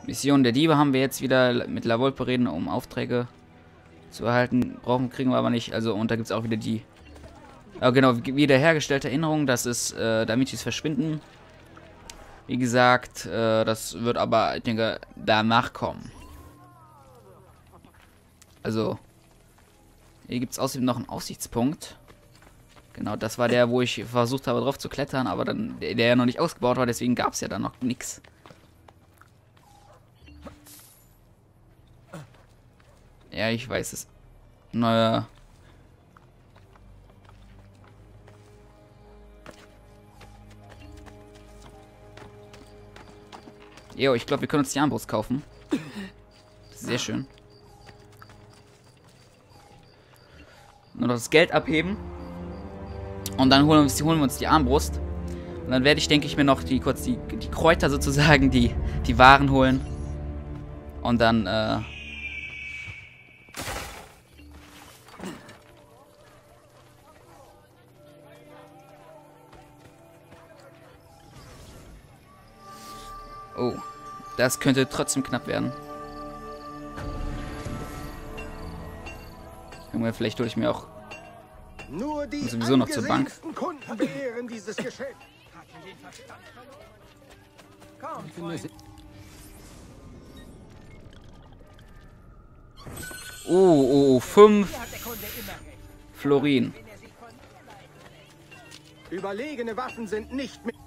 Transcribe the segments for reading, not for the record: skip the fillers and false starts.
Mission der Diebe haben wir jetzt wieder mit La Volpe reden, um Aufträge zu erhalten. Kriegen wir aber nicht. Also, und da gibt es auch wieder die genau, wiederhergestellte Erinnerung. Das ist Damicis Verschwinden. Wie gesagt, das wird aber, ich denke, danach kommen. Also, hier gibt es außerdem noch einen Aussichtspunkt. Genau, das war der, wo ich versucht habe, drauf zu klettern, aber dann der ja noch nicht ausgebaut war, deswegen gab es ja dann noch nichts. Ja, ich weiß es. Naja. Jo, ich glaube, wir können uns die Armbrust kaufen. Sehr schön. Nur noch das Geld abheben. Und dann holen wir uns die Armbrust. Und dann werde ich, denke ich, mir noch die Kräuter sozusagen, die Waren holen. Und dann, oh, das könnte trotzdem knapp werden. Junge, vielleicht hole ich mir auch sowieso noch zur Bank. Kunden beehren dieses Geschäft. Oh, 5 Florin. Überlegene Waffen sind nicht mehr.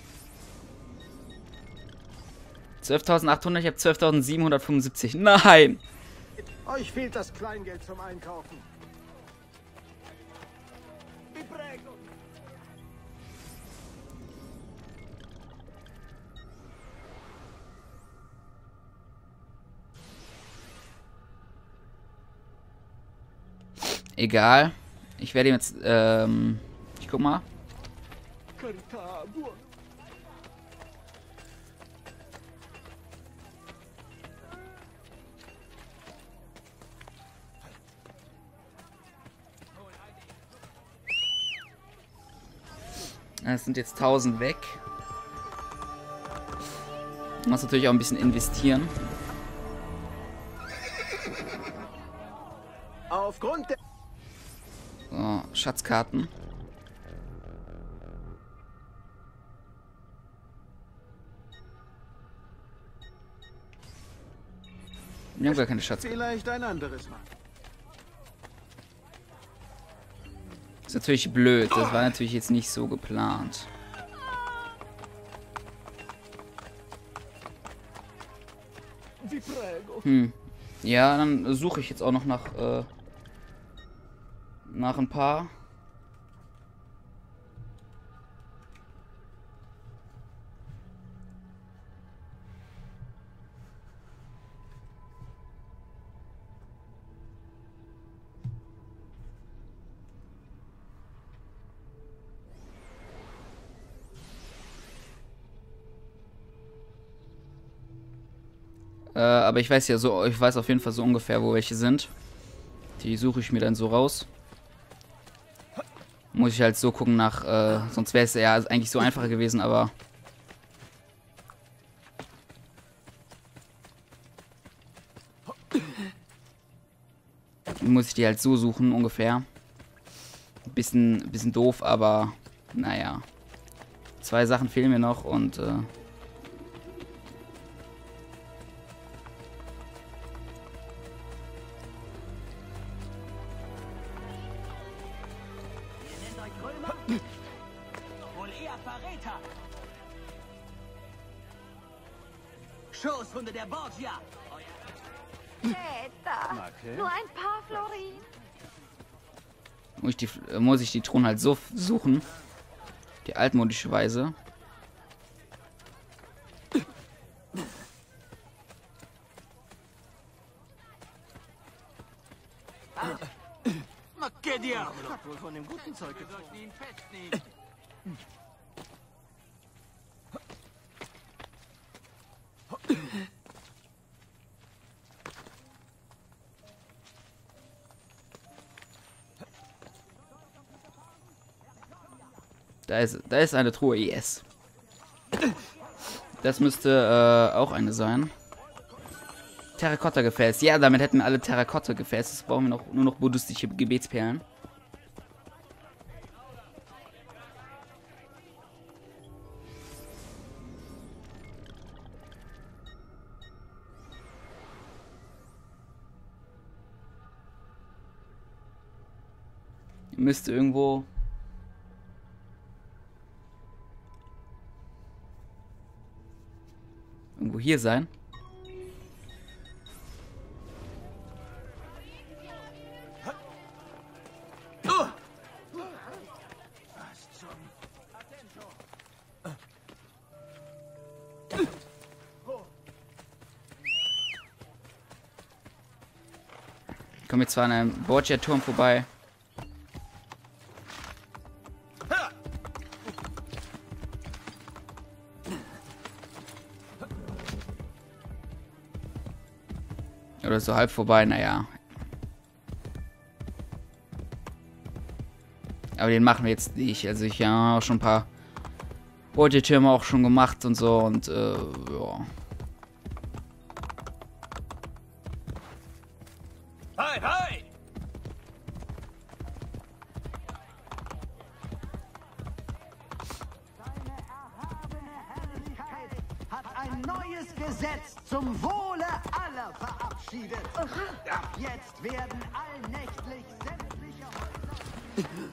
12.800, ich habe 12.775. Nein! Euch fehlt das Kleingeld zum Einkaufen. Egal. Ich werde ihm jetzt, ich guck mal. Es sind jetzt 1000 weg. Ich muss natürlich auch ein bisschen investieren. Aufgrund der So, Schatzkarten. Wir haben gar keine Schatzkarten. vielleicht ein anderes Mal. Das ist natürlich blöd. Das war natürlich jetzt nicht so geplant. Ja, dann suche ich jetzt auch noch nach ein paar. Aber ich weiß ja so, ich weiß auf jeden Fall so ungefähr, wo welche sind. Die suche ich mir dann so raus. Muss ich halt so gucken nach, sonst wäre es ja eigentlich so einfacher gewesen, aber... Muss ich die halt so suchen, ungefähr. Bisschen doof, aber naja. 2 Sachen fehlen mir noch und... Schoßhunde der Borgia! Nur ein paar Florin. Muss ich die Truhen halt so suchen. Die altmodische Weise. Che diavolo! Hat wohl von dem guten Zeug getrunken. Da ist eine Truhe, yes. Das müsste auch eine sein. Terrakotta-Gefäß. Ja, damit hätten wir alle Terrakotta-Gefäße. Jetzt brauchen wir nur noch buddhistische Gebetsperlen. Müsste irgendwo... irgendwo hier sein. Ich komme jetzt zwar an einem Borgia-Turm vorbei. Oder so halb vorbei, naja. Aber den machen wir jetzt nicht. Also ich habe auch schon ein paar Borgia-Türme auch schon gemacht und so und ja. Hi, hi! Seine erhabene Herrlichkeit hat ein neues Gesetz zum Wohle aller verabschiedet. Ab jetzt werden allnächtlich sämtliche Häuser...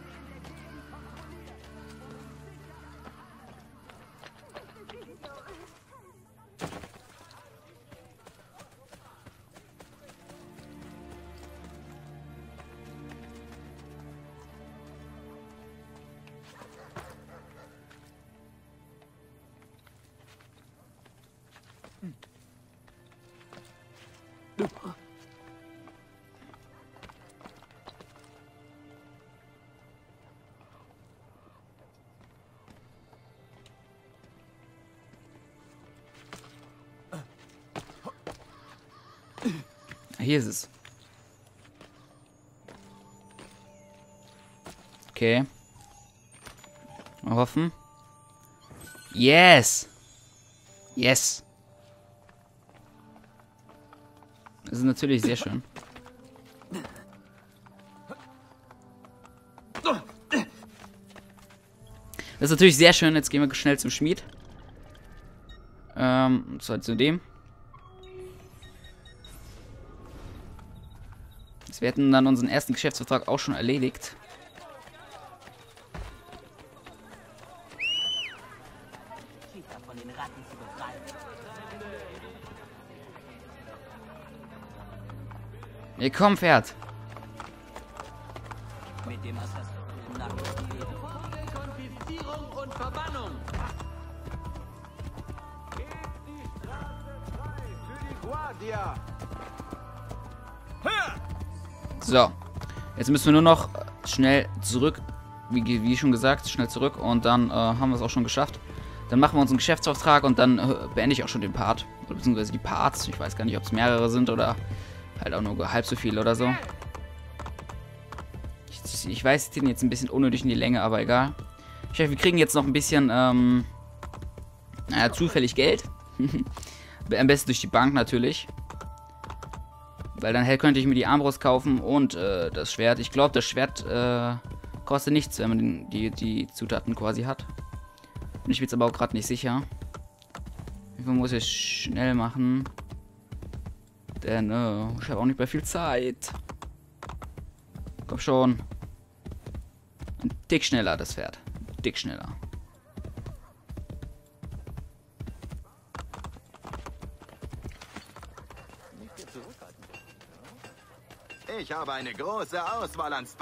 Hier ist es. Okay. Mal hoffen. Yes! Yes! Das ist natürlich sehr schön. Das ist natürlich sehr schön. Jetzt gehen wir schnell zum Schmied. Und zwar zu dem. Wir hätten dann unseren ersten Geschäftsvertrag auch schon erledigt. Hier komm, Pferd. Mit dem hast du nach Konfiszierung und Verbannung. Gebt die Straße frei für die Guardia. So. Jetzt müssen wir nur noch schnell zurück. Wie schon gesagt, schnell zurück. Und dann haben wir es auch schon geschafft. Dann machen wir unseren Geschäftsauftrag und dann beende ich auch schon den Part. Oder beziehungsweise die Parts. Ich weiß gar nicht, ob es mehrere sind oder halt auch nur halb so viel oder so. Ich weiß, ich ziehe jetzt ein bisschen unnötig in die Länge, aber egal. Ich hoffe, wir kriegen jetzt noch ein bisschen, naja, zufällig Geld. Am besten durch die Bank natürlich. Weil dann könnte ich mir die Armbrust kaufen und das Schwert. Ich glaube, das Schwert kostet nichts, wenn man die Zutaten quasi hat. Und ich bin jetzt aber auch gerade nicht sicher. Ich muss es schnell machen. Denn ich habe auch nicht mehr viel Zeit. Komm schon. Ein Tick schneller, das Pferd. Ein Tick schneller. Ich habe eine große Auswahl an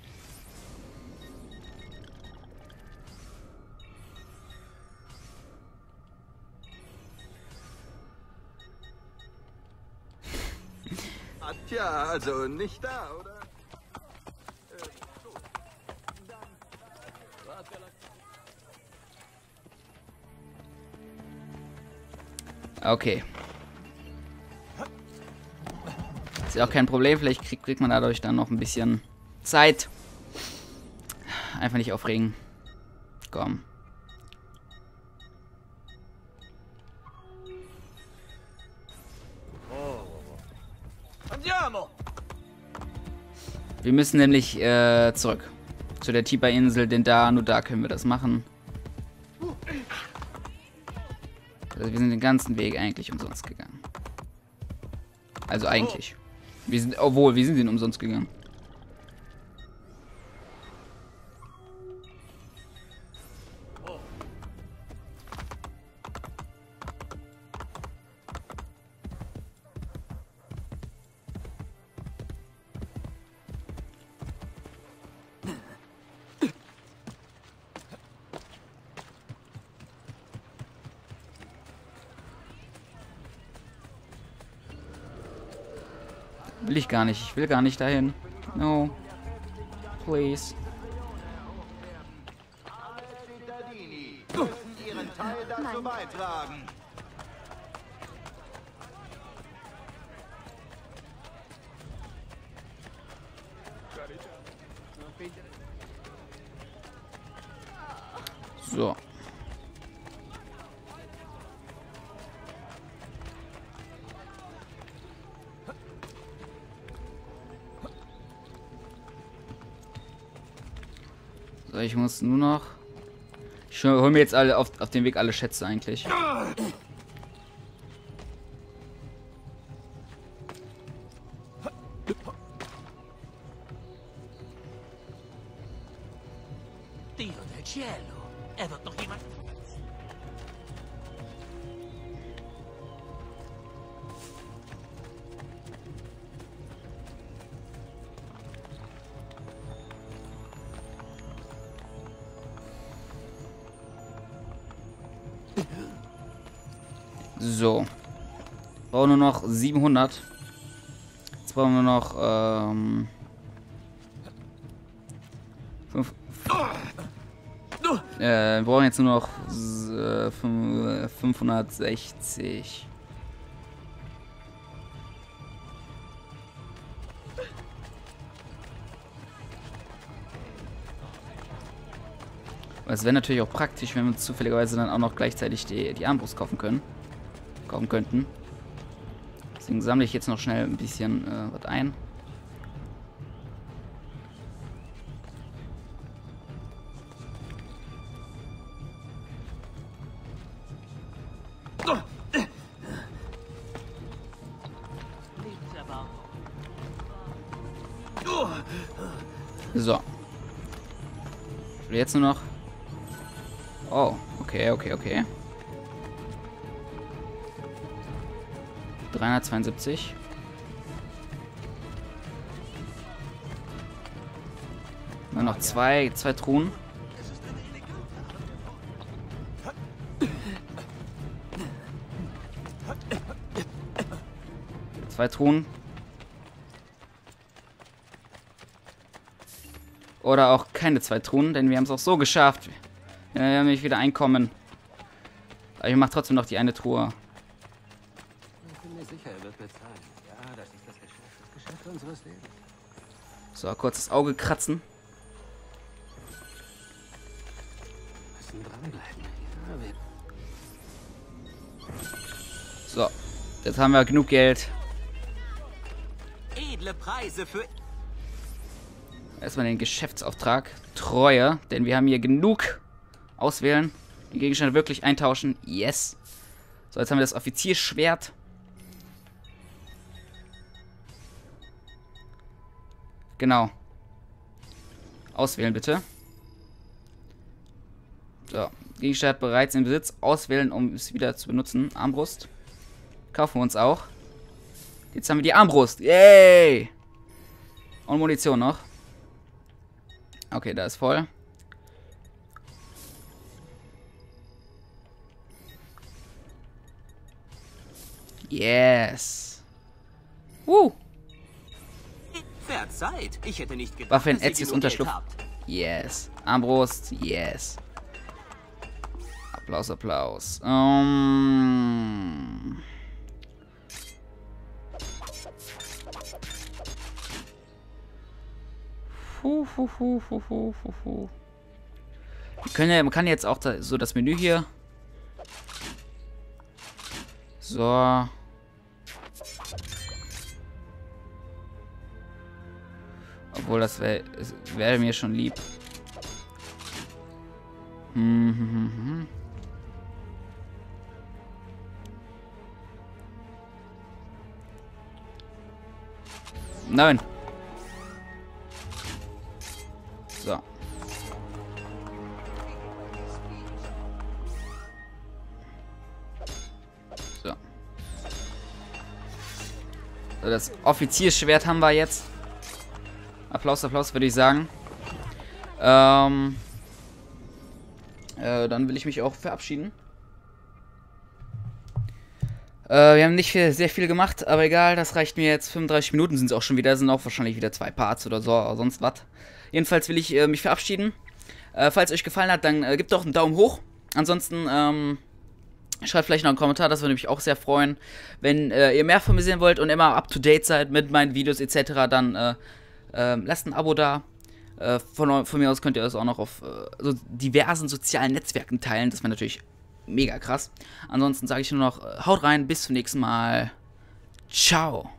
Tja, also nicht da, oder? Okay. Ist ja auch kein Problem. Vielleicht kriegt man dadurch dann noch ein bisschen Zeit. Einfach nicht aufregen. Komm. Wir müssen nämlich zurück zu der Tiba-Insel, denn nur da können wir das machen. Also wir sind den ganzen Weg eigentlich umsonst gegangen. Also eigentlich. Wir sind den umsonst gegangen. Will ich gar nicht. Ich will gar nicht dahin. No. Please. Cittadini müssen ihren Teil dazu beitragen. So. So, ich muss nur noch... Ich hol mir jetzt alle auf dem Weg alle Schätze eigentlich. Dio del cielo. Er wird noch jemand... So. Brauchen nur noch 700. Jetzt brauchen wir noch wir brauchen jetzt nur noch 560. Es wäre natürlich auch praktisch, wenn wir uns zufälligerweise dann auch noch gleichzeitig die Armbrust kaufen könnten. Deswegen sammle ich jetzt noch schnell ein bisschen was ein. So. Ich will jetzt nur noch... Oh, okay. 372. Nur noch zwei Truhen. Zwei Truhen. Oder auch keine zwei Truhen, denn wir haben es auch so geschafft. Wir haben nämlich wieder Einkommen. Aber ich mache trotzdem noch die eine Truhe. Ich bin mir sicher, er wird bezahlen. Ja, das ist das Geschäft unseres Lebens. So, kurz das Auge kratzen. Wir müssen dranbleiben. Ja, So, jetzt haben wir genug Geld. Edle Preise für... Erstmal den Geschäftsauftrag. Treue, denn wir haben hier genug. Auswählen. Die Gegenstände wirklich eintauschen. Yes. So, jetzt haben wir das Offizierschwert. Genau. Auswählen bitte. So. Gegenstand bereits in Besitz. Auswählen, um es wieder zu benutzen. Armbrust. Kaufen wir uns auch. Jetzt haben wir die Armbrust. Yay! Und Munition noch. Okay, da ist voll. Yes. Verzeiht. Ich hätte nicht gedacht, Waffe in dass ihr Ezis genug Unterschlupf. Geld habt. Yes. Armbrust. Yes. Applaus, Applaus. Man kann jetzt auch so das Menü hier. So. Obwohl, das wäre mir schon lieb. Nein. So. So. So, das Offiziersschwert haben wir jetzt. Applaus, Applaus, würde ich sagen. Dann will ich mich auch verabschieden. Wir haben nicht sehr viel gemacht, aber egal, das reicht mir jetzt. 35 Minuten sind es auch schon wieder, sind auch wahrscheinlich wieder 2 Parts oder so, oder sonst was. Jedenfalls will ich mich verabschieden. Falls euch gefallen hat, dann gebt doch einen Daumen hoch. Ansonsten schreibt vielleicht noch einen Kommentar, das würde mich auch sehr freuen. Wenn ihr mehr von mir sehen wollt und immer up to date seid mit meinen Videos etc., dann lasst ein Abo da. Von mir aus könnt ihr das auch noch auf so diversen sozialen Netzwerken teilen. Das wäre natürlich mega krass. Ansonsten sage ich nur noch, haut rein, bis zum nächsten Mal. Ciao.